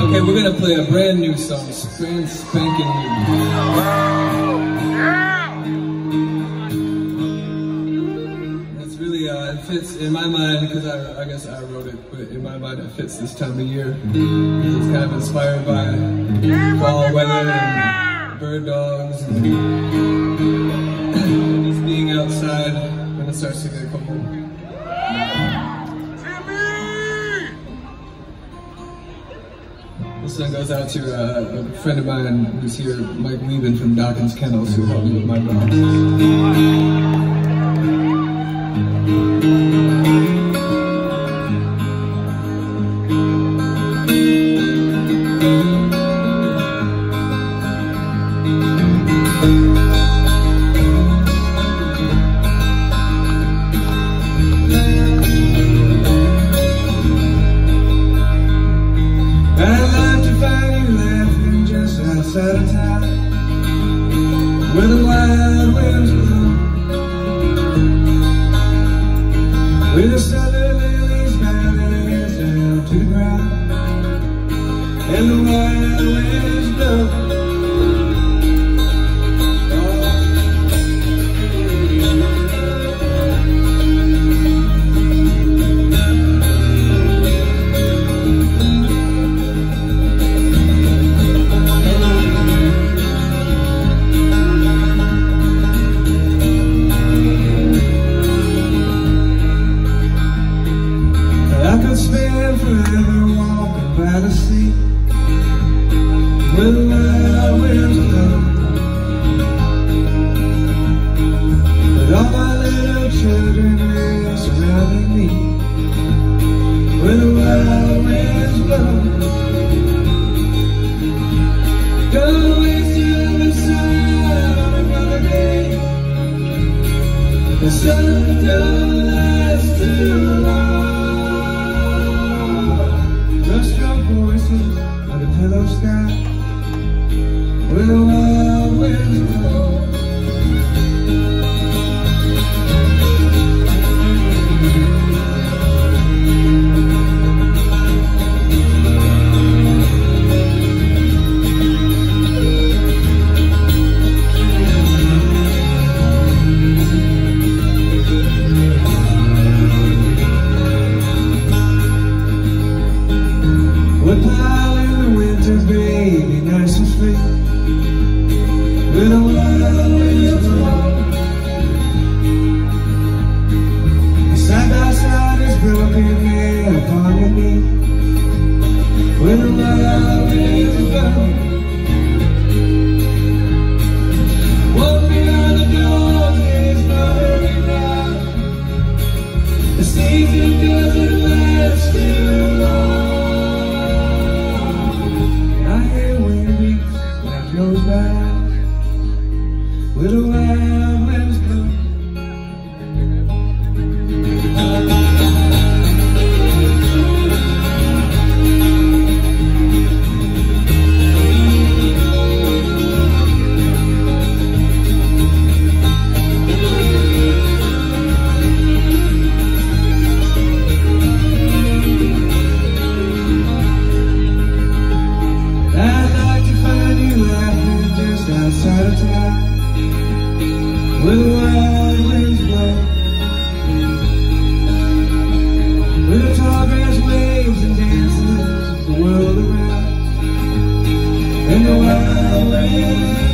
Okay, we're gonna play a brand new song, brand spanking new. It's really, it fits in my mind, because I guess I wrote it, but in my mind it fits this time of year. It's kind of inspired by fall weather and bird dogs and just being outside when it starts to get cold. This one goes out to a friend of mine who's here, Mike Lieben from Dawkins Kennels, who helped me with my dogs. Outside of town, where the wild winds blow, where the southern lilies bow their heads down to the ground, and the wild winds blow. Forever walking by the sea, where the wild winds blow, with all my little children there surrounding me, where the wild winds blow. Gonna wait till the sun on another day, the sun don't last too long. Just your voices on the pillow sky, where the wild winds blow. We're piling the winter's baby nice and sweet, where the wild winds blow. Side by side is broken nail upon your knee, where the wild winds blow. Walking on the door, there's no hurry now. The season doesn't last too long. Goes by, where the wild winds blow. Outside of town, where the wild winds blow, where the tall grass waves and dances the world around, and the wild winds